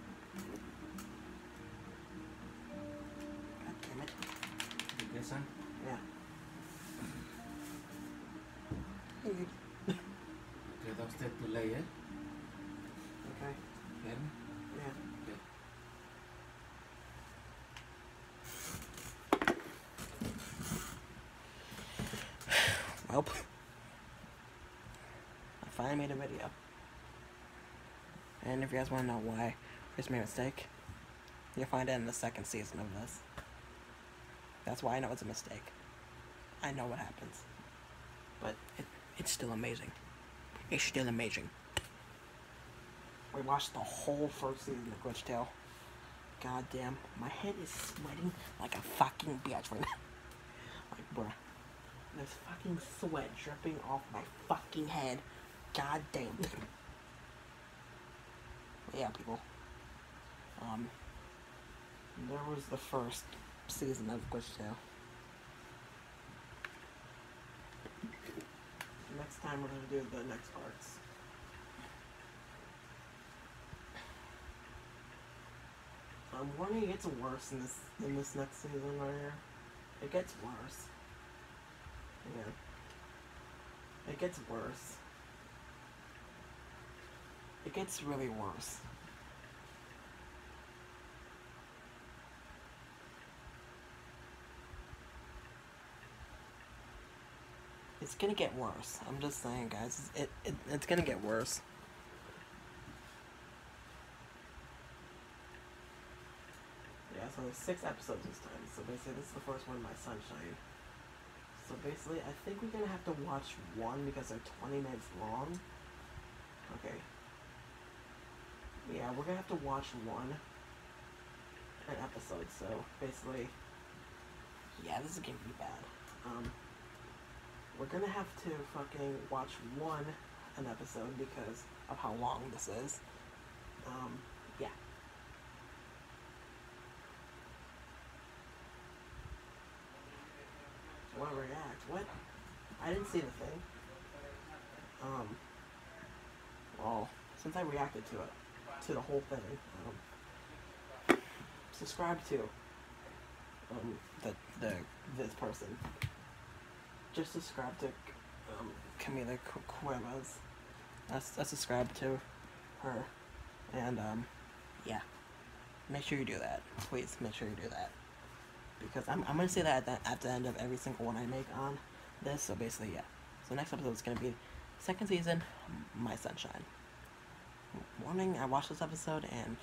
God damn it. You good, son? Yeah. ¿Queda usted tu ley, eh? Okay. ¿Bien? Yeah. Good. Well, I finally made a video. And if you guys want to know why Chris made a mistake, you'll find it in the second season of this. That's why I know it's a mistake. I know what happens. But it's still amazing. It's still amazing. We watched the whole first season of GlitchTale. God damn, my head is sweating like a fucking bitch right now. Like, bruh. There's fucking sweat dripping off my fucking head. God damn. Yeah, people. There was the first season of GlitchTale. Next time we're gonna do the next parts. I'm warning, it gets worse in this next season right here. It gets worse. Yeah. It gets worse. It gets really worse. It's gonna get worse. I'm just saying, guys. It's gonna get worse. Yeah, so there's 6 episodes this time. So basically, this is the first one, My Sunshine. So basically, I think we're gonna have to watch one because they're 20 minutes long. Okay. Yeah, we're gonna have to watch an episode. So basically, yeah, this is gonna be bad. We're gonna have to fucking watch an episode because of how long this is. Yeah. I wanna react. What? I didn't see the thing. Well, since I reacted to it, to the whole thing, subscribe to, this person. Just subscribe to, Camila Cuevas. I subscribe to her, and, yeah. Make sure you do that. Please, make sure you do that. Because I'm gonna say that at the end of every single one I make on this, so basically, yeah. So next episode is gonna be second season, My Sunshine. Warning, I watched this episode, and,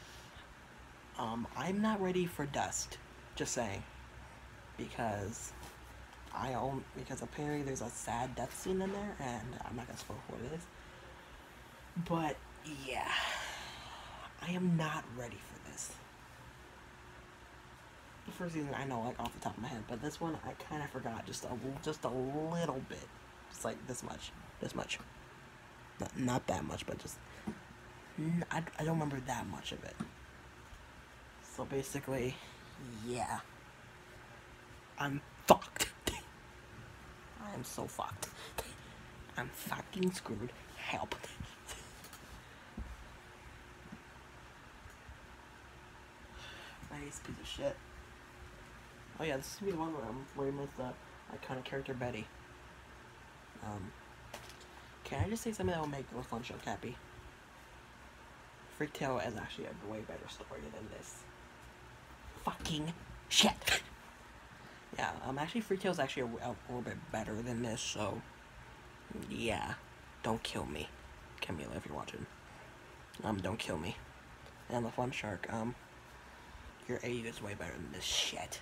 I'm not ready for Dust. Just saying. Because because apparently there's a sad death scene in there, and I'm not gonna spoil what it is. But yeah, I am not ready for this. The first season I know like off the top of my head, but this one I kind of forgot just a little bit, just like this much, not that much, but just I don't remember that much of it. So basically, yeah, I'm fucked. I am so fucked. I'm fucking screwed. Help. Nice piece of shit. Oh yeah, this is gonna be the one where we met the iconic character Betty. Can I just say something that will make Girls Lunch Show happy? Freak-Tale is actually a way better story than this. Fucking shit. Yeah, actually Freak-Tale is actually a little bit better than this, so yeah. Don't kill me. Camila, if you're watching. Don't kill me. And the Fun Shark, your aid is way better than this shit.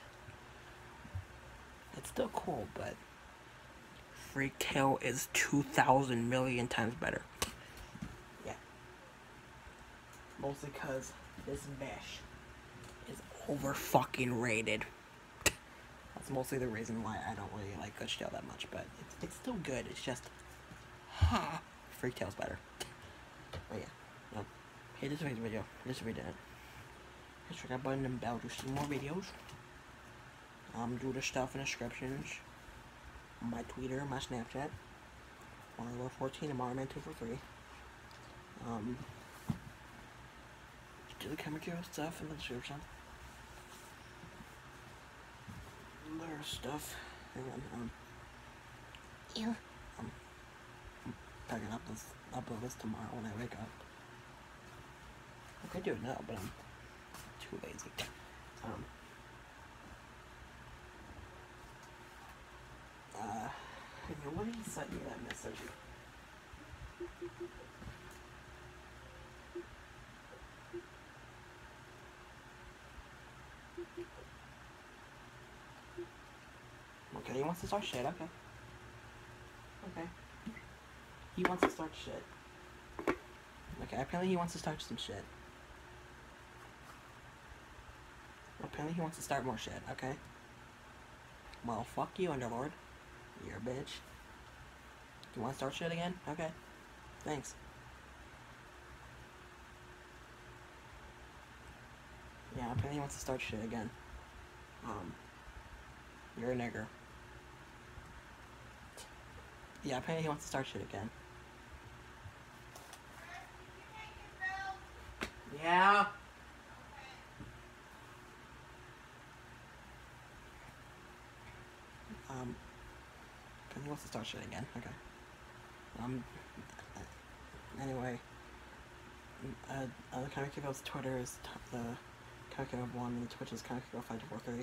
It's still cool, but Freak-Tale is 2,000 million times better. Yeah. Mostly because this mesh is over fucking rated. That's mostly the reason why I don't really like GlitchTale that much, but it's still good. It's just, Freak-Tale's better. But yeah, hey, this video, this video, hit the button and bell to see more videos. Do the stuff in the descriptions. My Twitter, my Snapchat, Marlo14 and Marman243. Do the comic hero stuff in the description. There's stuff, and then I'm packing up upload this tomorrow when I wake up. I could do it now, but I'm too lazy. What did he send me that message? Okay, he wants to start shit, okay. Okay. He wants to start shit. Okay, apparently he wants to start some shit. Apparently he wants to start more shit, okay? Well, fuck you, Underlord. You're a bitch. You want to start shit again? Okay. Thanks. Yeah, apparently he wants to start shit again. You're a nigger. Yeah, apparently he wants to start shit again. Yeah. Apparently he wants to start shit again. Okay. Anyway, the Comic Hero's Twitter is the Comic Hero 1, and the Twitch is Comic Hero 5243.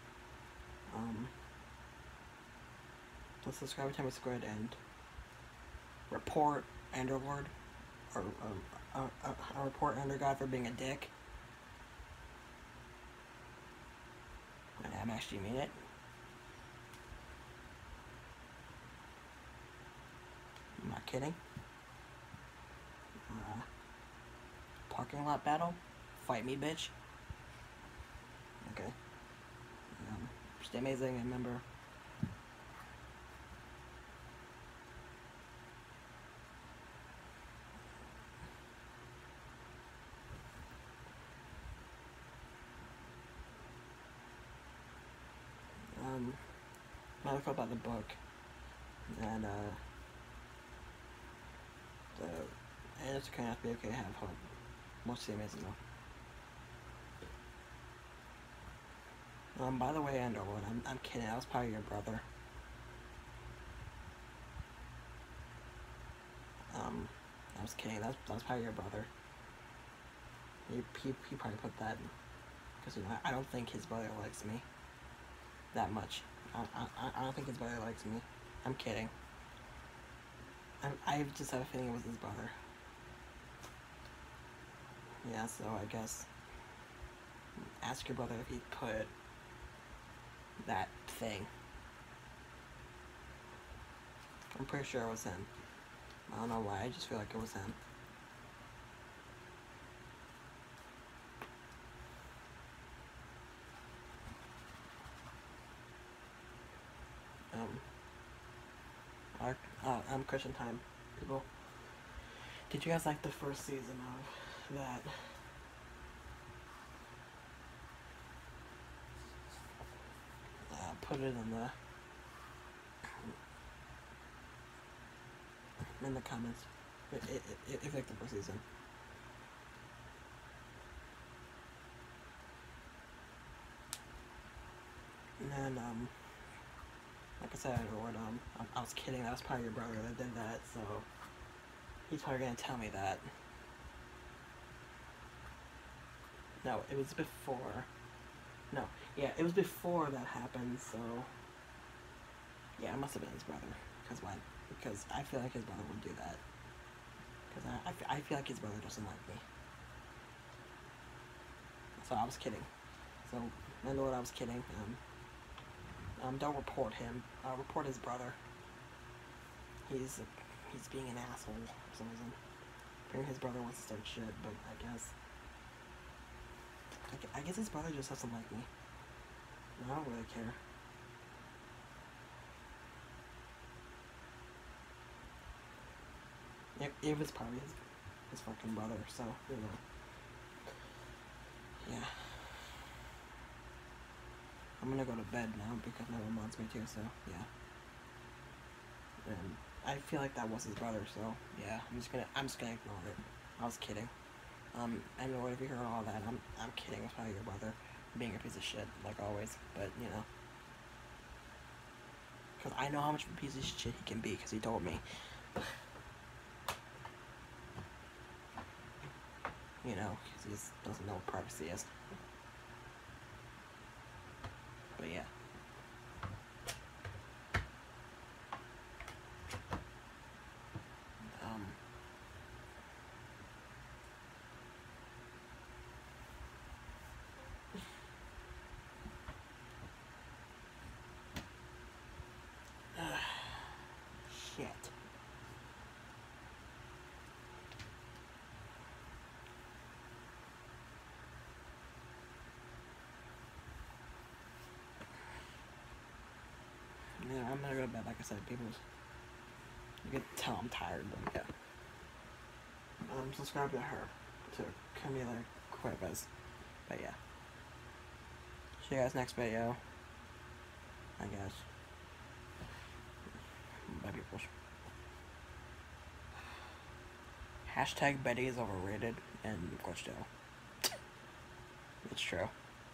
So subscribe to Time Squared and report Underlord, or report Undergod for being a dick. And I'm actually mean it. I'm not kidding. Parking lot battle? Fight me, bitch. Okay. Stay amazing, and remember, I felt about the book, and it's gonna have to be okay to have hope. Mostly amazing though. By the way, Underwood, I'm kidding. I was probably your brother. I was kidding. That was probably your brother. He probably put that because I don't think his brother likes me that much. I don't think his brother likes me. I'm kidding. I just have a feeling it was his brother. Yeah, so I guess ask your brother if he put that thing. I'm pretty sure it was him. I don't know why, I just feel like it was him. Question time, people. Did you guys like the first season of that? Put it in the comments if you like the first season. And like I said, I was kidding. That was probably your brother that did that, so he's probably gonna tell me that. No, it was before. No, yeah, it was before that happened, so... Yeah, it must have been his brother. Because why? Because I feel like his brother would do that. Because I feel like his brother doesn't like me. So I was kidding. So, I know what I was kidding. Don't report him. Report his brother. He's being an asshole for some reason. Apparently his brother wants to start shit, but I guess his brother just doesn't like me. I don't really care. It was probably his fucking brother, so, you know. Yeah. I'm gonna go to bed now because no one wants me to, so, yeah. And I feel like that was his brother, so, yeah, I'm just gonna ignore it. I was kidding. I know if you heard all that, I'm kidding about your brother being a piece of shit, like always, but, you know. Because I know how much of a piece of shit he can be, because he told me. You know, because he just doesn't know what privacy is. But yeah. Shit. Yeah, I'm gonna go to bed, like I said, people. You can tell I'm tired, but yeah. Subscribe to her, to Camila Cuevas. But yeah. See you guys next video. I guess. Bye, people. Hashtag Betty is overrated and GlitchTale. It's true.